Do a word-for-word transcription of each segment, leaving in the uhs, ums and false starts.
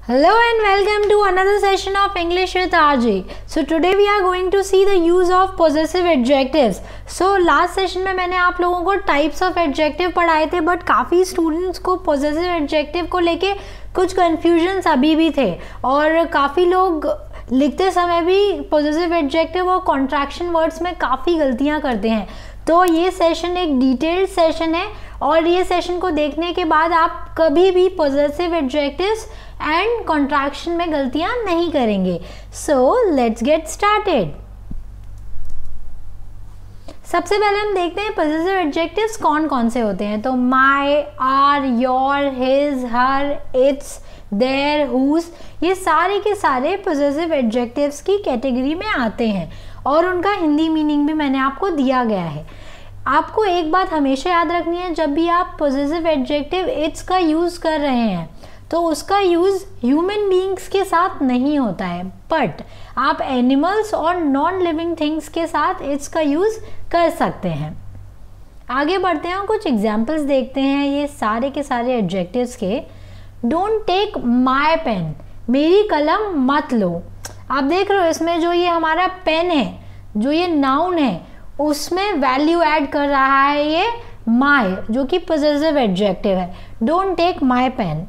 Hello and welcome to another session of English with R J. So today we are going to see the use of possessive adjectives. So last session में मैंने आप लोगों को types of adjective पढ़ाए थे, but काफ़ी students को possessive adjective को लेके कुछ confusions अभी भी थे और काफ़ी लोग लिखते समय भी possessive adjective और contraction words में काफ़ी गलतियाँ करते हैं. तो ये सेशन एक डिटेल्ड सेशन है और ये सेशन को देखने के बाद आप कभी भी possessive adjectives एंड कॉन्ट्रैक्शन में गलतियां नहीं करेंगे. So let's get started. सबसे पहले हम देखते हैं possessive adjectives कौन कौन से होते हैं. तो my, are, your, his, her, its, their, whose, ये सारे के सारे possessive adjectives की कैटेगरी में आते हैं और उनका हिंदी मीनिंग भी मैंने आपको दिया गया है. आपको एक बात हमेशा याद रखनी है, जब भी आप possessive adjective its का यूज़ कर रहे हैं तो उसका यूज़ ह्यूमन बीइंग्स के साथ नहीं होता है, बट आप एनिमल्स और नॉन लिविंग थिंग्स के साथ इट्स का यूज़ कर सकते हैं. आगे बढ़ते हैं और कुछ एग्जांपल्स देखते हैं ये सारे के सारे एडजेक्टिव्स के. डोंट टेक माय पेन, मेरी कलम मत लो. आप देख रहे हो इसमें जो ये हमारा पेन है, जो ये नाउन है, उसमें वैल्यू ऐड कर रहा है ये माय, जो कि पोजेसिव एडजेक्टिव है. Don't take my pen.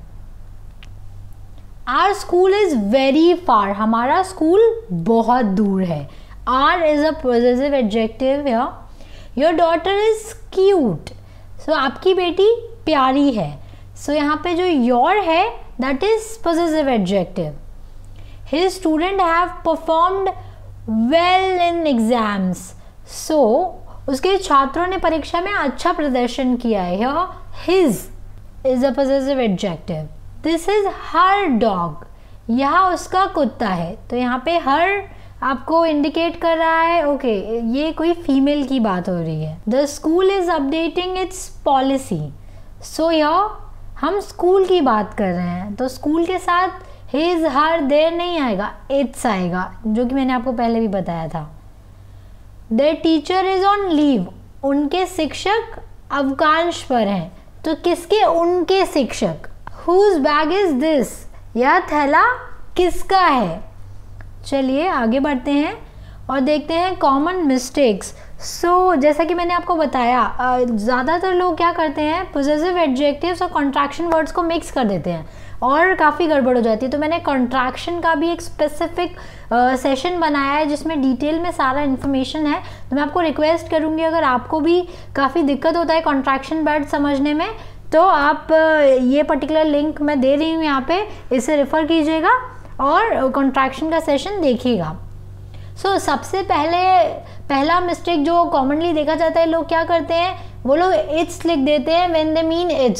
Our school is very far, हमारा स्कूल बहुत दूर है. Our is a possessive adjective. Your daughter is cute, so आपकी बेटी प्यारी है. सो so, यहाँ पे जो योर है that is possessive adjective. His student have performed well in exams, so उसके छात्रों ने परीक्षा में अच्छा प्रदर्शन किया है. His is a possessive adjective. This is her dog, यह उसका कुत्ता है. तो यहाँ पे हर आपको इंडिकेट कर रहा है ओके okay, ये कोई फीमेल की बात हो रही है. The school is updating its policy, so यह हम स्कूल की बात कर रहे हैं. तो स्कूल के साथ हिज हर देयर नहीं आएगा, इट्स आएगा, जो कि मैंने आपको पहले भी बताया था. The teacher is on leave, उनके शिक्षक अवकाश पर हैं. तो किसके? उनके शिक्षक. Whose bag is this? यह थैला किसका है? चलिए आगे बढ़ते हैं और देखते हैं कॉमन मिस्टेक्स. सो जैसा कि मैंने आपको बताया, ज़्यादातर लोग क्या करते हैं, पोजेसिव एडजेक्टिव्स और कॉन्ट्रैक्शन वर्ड्स को मिक्स कर देते हैं और काफ़ी गड़बड़ हो जाती है. तो मैंने कॉन्ट्रैक्शन का भी एक स्पेसिफिक सेशन बनाया है जिसमें डिटेल में सारा इन्फॉर्मेशन है. तो मैं आपको रिक्वेस्ट करूँगी, अगर आपको भी काफ़ी दिक्कत होता है कॉन्ट्रैक्शन वर्ड समझने में, तो आप ये पर्टिकुलर लिंक मैं दे रही हूँ यहाँ पे, इसे रेफ़र कीजिएगा और कॉन्ट्रैक्शन का सेशन देखिएगा. सो so, सबसे पहले पहला मिस्टेक जो कॉमनली देखा जाता है, लोग क्या करते हैं, वो लोग इट्स लिख देते हैं when they mean its.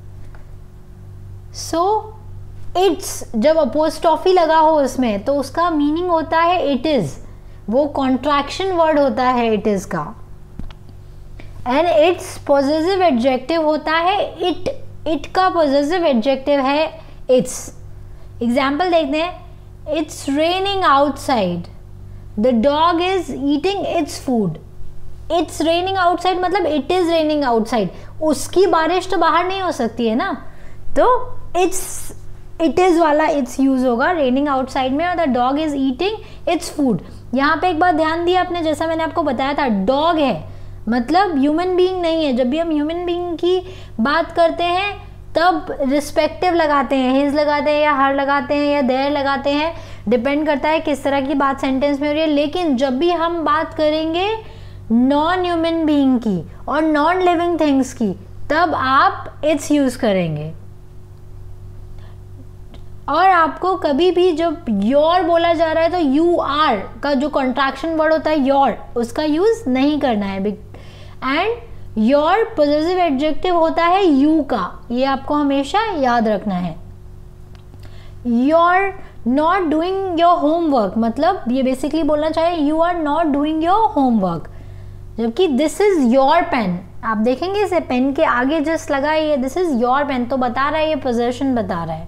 So it's जब अपोस्ट्रोफी लगा हो उसमें तो उसका मीनिंग होता है इट इज़, वो कॉन्ट्रैक्शन वर्ड होता है इट इज़ का. एंड इट्स पॉजेसिव एडजेक्टिव होता है इट, इट का पॉजेसिव एडजेक्टिव है इट्स. एग्जाम्पल देखते हैं. It's raining outside, the dog is eating its food. It's raining outside मतलब इट इज़ रेनिंग आउटसाइड, उसकी बारिश तो बाहर नहीं हो सकती है ना, तो इट्स इट इज़ वाला इट्स यूज़ होगा रेनिंग आउटसाइड में. और the dog is eating its food. यहाँ पे एक बात ध्यान दिया आपने, जैसा मैंने आपको बताया था, डॉग है मतलब ह्यूमन बीइंग नहीं है. जब भी हम ह्यूमन बीइंग की बात करते हैं तब रिस्पेक्टिव लगाते हैं, हिज लगाते हैं या हर लगाते हैं या देयर लगाते हैं, डिपेंड करता है किस तरह की बात सेंटेंस में हो रही है. लेकिन जब भी हम बात करेंगे नॉन ह्यूमन बीइंग की और नॉन लिविंग थिंग्स की, तब आप इट्स यूज़ करेंगे. और आपको कभी भी जब योर बोला जा रहा है तो यू आर का जो कॉन्ट्रैक्शन वर्ड होता है योर, उसका यूज़ नहीं करना है. एंड योर पोजेसिव एडजेक्टिव होता है यू का, ये आपको हमेशा याद रखना है. Your not doing your homework, मतलब ये बेसिकली बोलना चाहिए you are not doing your homework. जबकि दिस इज़ योर पेन, आप देखेंगे इसे पेन के आगे जस्ट लगा है, दिस इज़ योर पेन, तो बता रहा है ये पोजेशन बता रहा है.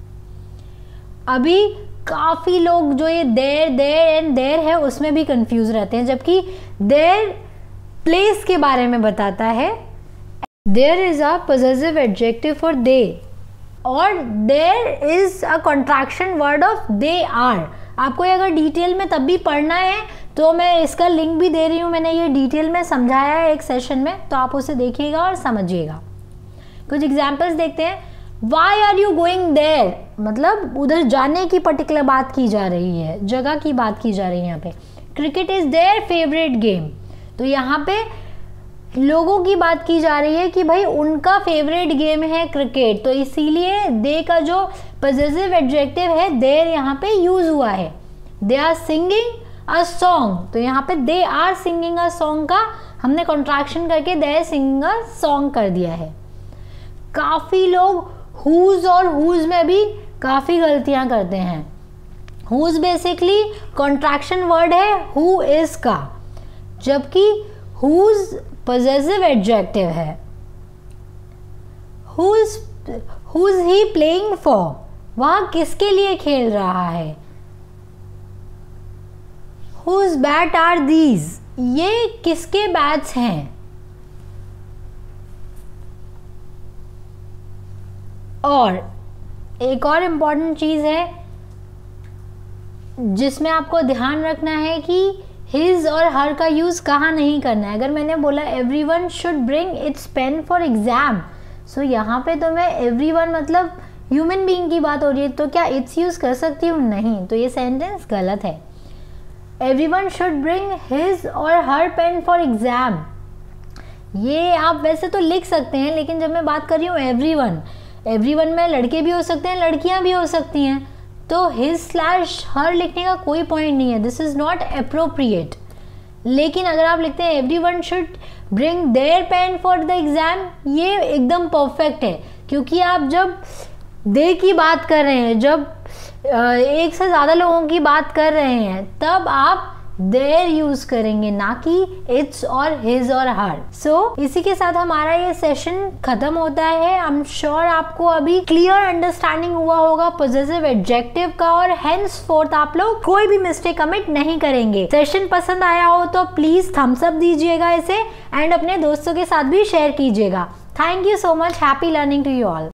अभी काफ़ी लोग जो ये देर देर एंड देर है उसमें भी कंफ्यूज रहते हैं, जबकि देर प्लेस के बारे में बताता है. There is a possessive adjective for they. और there is a contraction word of they are. आपको ये अगर डिटेल में तब भी पढ़ना है तो मैं इसका लिंक भी दे रही हूँ, मैंने ये डिटेल में समझाया है एक सेशन में, तो आप उसे देखिएगा और समझिएगा। कुछ एग्जाम्पल्स देखते हैं। Why are you going there, मतलब उधर जाने की पर्टिकुलर बात की जा रही है, जगह की बात की जा रही है यहाँ पे। Cricket is their favourite game, तो यहाँ पे लोगों की बात की जा रही है कि भाई उनका फेवरेट गेम है क्रिकेट, तो इसीलिए दे का जो पॉजेसिव एडजेक्टिव है देयर यहाँ पे यूज हुआ है। They are singing a song, तो यहाँ पे they are singing a song का हमने कॉन्ट्रैक्शन करके they are singing a song कर दिया है। काफ़ी लोग हुज और हुज में भी काफ़ी गलतियाँ करते हैं। हुज बेसिकली कॉन्ट्रैक्शन वर्ड है हु इज का, जबकि हुज पॉजेसिव एडजेक्टिव है। Whose whose he playing for, वह किसके लिए खेल रहा है। हुज बैट आर दीज, ये किसके बैट्स हैं। और एक और इम्पॉर्टेंट चीज़ है जिसमें आपको ध्यान रखना है कि हिज और हर का यूज़ कहाँ नहीं करना है। अगर मैंने बोला everyone should bring its pen for exam, so यहाँ पे तो मैं एवरीवन मतलब ह्यूमन बीइंग की बात हो रही है, तो क्या इट्स यूज़ कर सकती हूँ, नहीं, तो ये सेंटेंस गलत है। एवरीवन शुड ब्रिंग हिज और हर पेन फॉर एग्जाम, ये आप वैसे तो लिख सकते हैं, लेकिन जब मैं बात कर रही हूँ एवरीवन, एवरीवन में लड़के भी हो सकते हैं, लड़कियां भी हो सकती हैं, तो हिज स्लैश हर लिखने का कोई पॉइंट नहीं है, दिस इज़ नॉट अप्रोप्रिएट। लेकिन अगर आप लिखते हैं everyone should bring their pen for the exam, ये एकदम परफेक्ट है, क्योंकि आप जब दे की बात कर रहे हैं, जब एक से ज़्यादा लोगों की बात कर रहे हैं, तब आप देयर यूज करेंगे, ना कि इट्स और हिज और हर। सो so, इसी के साथ हमारा ये सेशन खत्म होता है। आई एम श्योर आपको अभी क्लियर अंडरस्टैंडिंग हुआ होगा पॉजेसिव एडजेक्टिव का, और हेंस फोर्थ आप लोग कोई भी मिस्टेक कमिट नहीं करेंगे। सेशन पसंद आया हो तो प्लीज थम्स अप दीजिएगा इसे, एंड अपने दोस्तों के साथ भी शेयर कीजिएगा। Thank you so much, happy learning to you all.